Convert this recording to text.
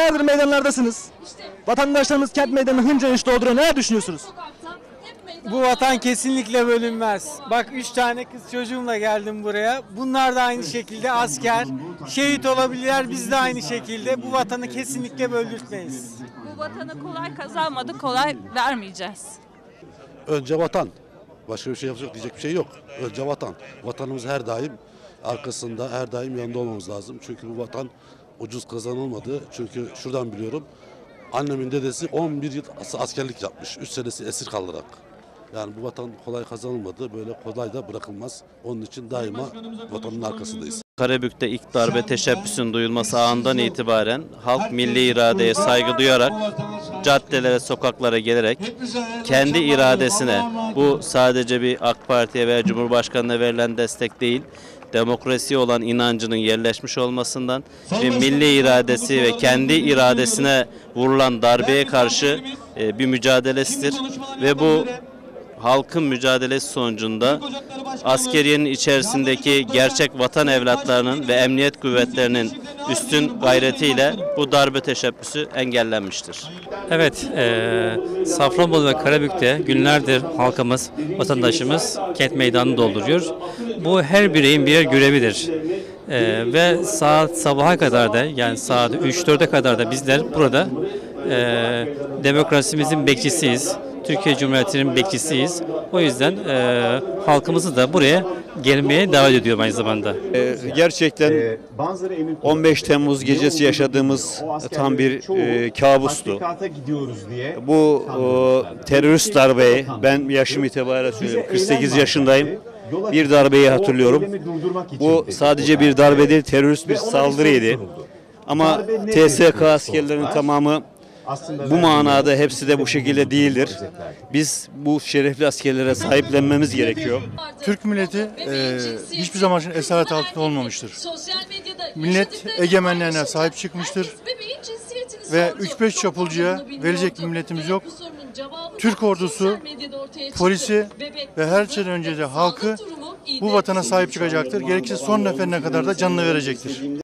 Günlerdir meydanlardasınız. Vatandaşlarımız kent meydanını hınca hınç dolduruyor. Ne düşünüyorsunuz? Bu vatan kesinlikle bölünmez. Bak 3 tane kız çocuğumla geldim buraya. Bunlar da aynı şekilde asker, şehit olabilirler, biz de aynı şekilde. Bu vatanı kesinlikle böldürtmeyiz. Bu vatanı kolay kazanmadık, kolay vermeyeceğiz. Önce vatan. Başka bir şey yapacak diyecek bir şey yok. Önce vatan. Vatanımız her daim arkasında, her daim yanında olmamız lazım. Çünkü bu vatan ucuz kazanılmadı. Çünkü şuradan biliyorum. Annemin dedesi 11 yıl askerlik yapmış. 3 senesi esir kalarak. Yani bu vatan kolay kazanılmadı. Böyle kolay da bırakılmaz. Onun için daima vatanın arkasındayız. Karabük'te ilk darbe teşebbüsünün duyulması anından itibaren halk milli iradeye saygı duyarak caddelere, sokaklara gelerek kendi iradesine, bu sadece bir AK Parti'ye veya Cumhurbaşkanı'na verilen destek değil, demokrasiye olan inancının yerleşmiş olmasından ve milli iradesi ve kendi iradesine vurulan darbeye karşı bir mücadelesidir ve bu halkın mücadelesi sonucunda askeriyenin içerisindeki gerçek vatan evlatlarının ve emniyet kuvvetlerinin üstün gayretiyle bu darbe teşebbüsü engellenmiştir. Evet, Safranbolu ve Karabük'te günlerdir halkımız, vatandaşımız kent meydanını dolduruyor. Bu her bireyin birer görevidir. Ve saat sabaha kadar da, yani saat 3-4'e kadar da bizler burada demokrasimizin bekçisiyiz. Türkiye Cumhuriyeti'nin bekçisiyiz. O yüzden halkımızı da buraya gelmeye davet ediyorum aynı zamanda. Gerçekten 15 Temmuz gecesi yaşadığımız tam bir kabustu. Bu terörist darbeyi, ben yaşım itibariyle söylüyorum, 48 yaşındayım. Bir darbeyi hatırlıyorum. Bu sadece bir darbe değil, terörist bir saldırıydı. Ama TSK askerlerinin tamamı bu manada hepsi de bu şekilde değildir. Biz bu şerefli askerlere sahiplenmemiz gerekiyor. Türk milleti hiçbir zaman için esaret altında olmamıştır. Millet egemenliğine sahip çıkmıştır ve 3-5 çapulcuya verecek bir milletimiz yok. Türk ordusu, polisi ve her şeyden önce de halkı bu vatana sahip çıkacaktır. Gerekirse son neferine kadar da canını verecektir.